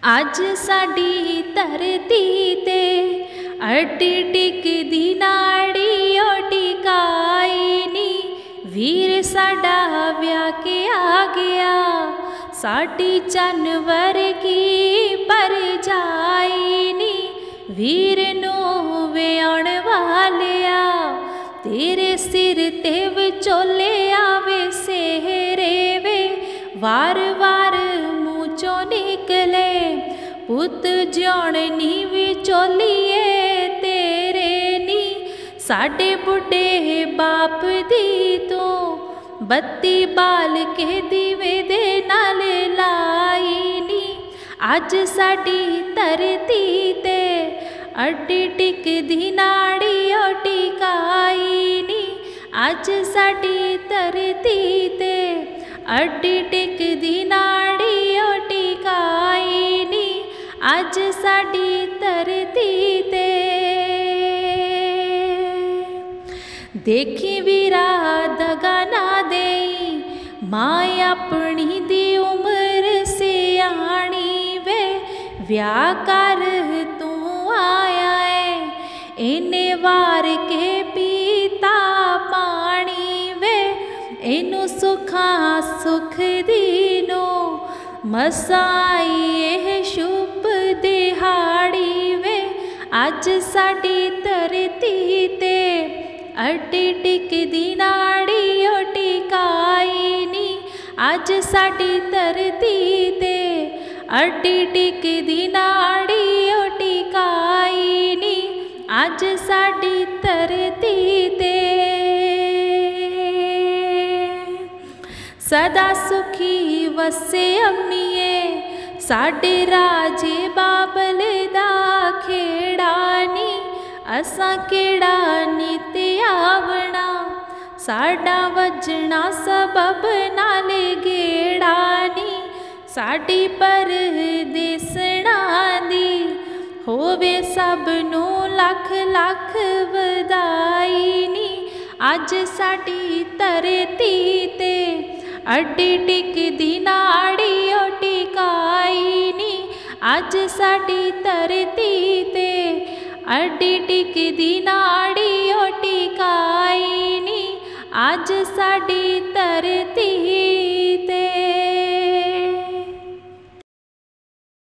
अज साडी धरती ते अड्डी टिकदी नाड़ी ओ टिकाई नी। वीर साडा व्याह के आ गया, साडी जानवर की परजाई नी। वीर नूं व्याहण वालिया तेरे सिर ते विचोले आवे सेहरे वे। वार वार मूँह चों निकले पुत जिउण नी विचोलिए तेरे नी। साडे बुढ़े बाप दी तो बत्ती बाल के दीवे दे नाल लाई नी। अज साडी धरती ते अड्डी टिकदी नाड़ी ओ टिकाई नी। अज साडी धरती ते अड्डी टिकदी नाड़ी ओ टिकाई नी। अज साडी धरती ते देखी वीरा दगा ना देई, माँ अपनी दी उम्र सियाणी वे। व्याह कर तू आया है इन्ने वार के पीता पानी वे। इनू सुखा सुख दीनो मसाई एह शुभ दिहाड़ी वे। अज साडी धरती ते अड्डी टिकदी नाड़ी ओ टिकाई नी। अज साडी धरती ते अड्डी टिकदी नाड़ी ओ टिकाई नी। अज साडी धरती ते सदा सुखी वसे अम्मीए साडे राजे बाबल दा खेड़ा नी। असां केड़ा नित आवना साडा वजना सबब नाल गेड़ा नी। साडी परदेसणा दी होवे सबनूं लख लख वधाई नी। अज साडी धरती ते अड्डी टिकदी नाड़ी ओ टिकाई नी। अज साडी धरती ते अड्डी टिकदी नाड़ी ओ टिकाई नी। अज साडी धरती